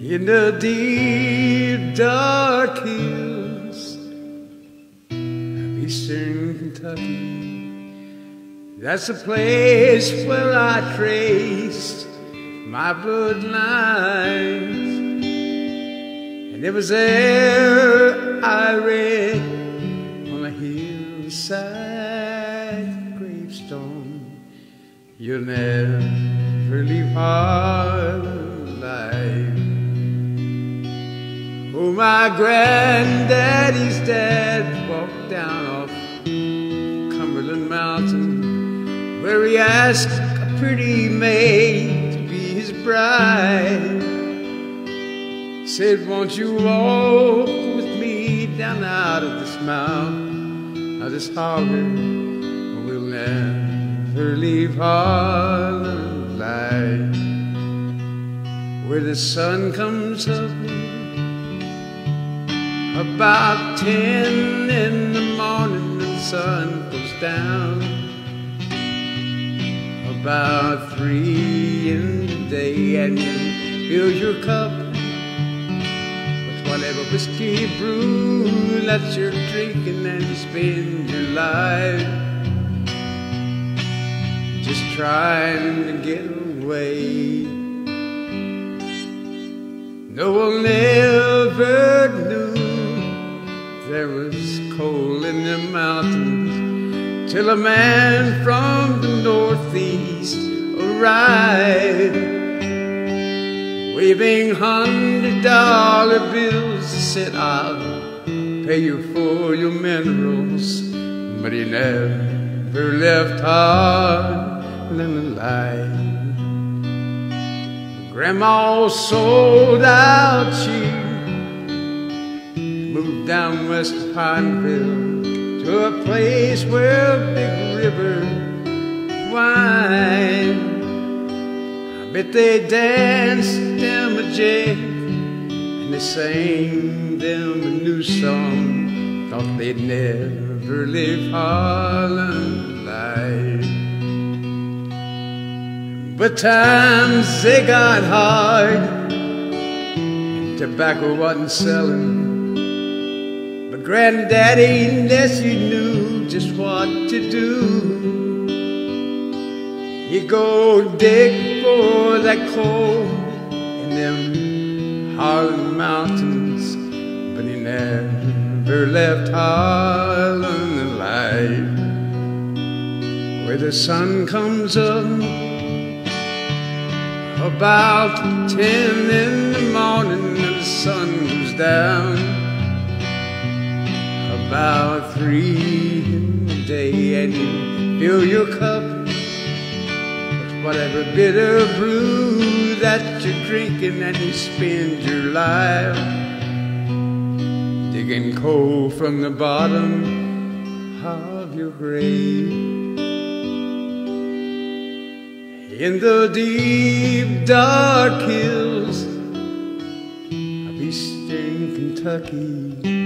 in the deep dark hills of eastern Kentucky. That's the place where I traced my bloodlines, and it was there I read on a hillside gravestone, you'll never leave Harlan alive. Oh, my granddaddy's dad walked down off Cumberland Mountain, where he asked a pretty maid to be his bride. Said, won't you walk with me down out of this mountain, out of this hogger, we'll never leave Harlan alive. Where the sun comes up about 10 in the morning, and the sun goes down about 3 in the day, and you fill your cup with whatever whiskey brew that you're drinking, and you spend your life just trying to get away. No one ever knew there was coal in the mountains till a man from the northeast arrived, waving $100 bills. He said, I'll pay you for your minerals, but he never left Harlan alive. Grandma sold out cheap, moved down west of Pineville to a place where Big River wine. I bet they danced them a jig and they sang them a new song. Thought they'd never leave Harlan alive. But times they got hard, and tobacco wasn't selling. But Granddaddy and Nessie knew just what to do. You go dig for that coal in them Harlan mountains, but he never left Harlan alive. Where the sun comes up about 10 in the morning, and the sun goes down about 3 in the day, and you fill your cup with whatever bitter brew that you're drinking, and you spend your life digging coal from the bottom of your grave. In the deep dark hills of eastern Kentucky,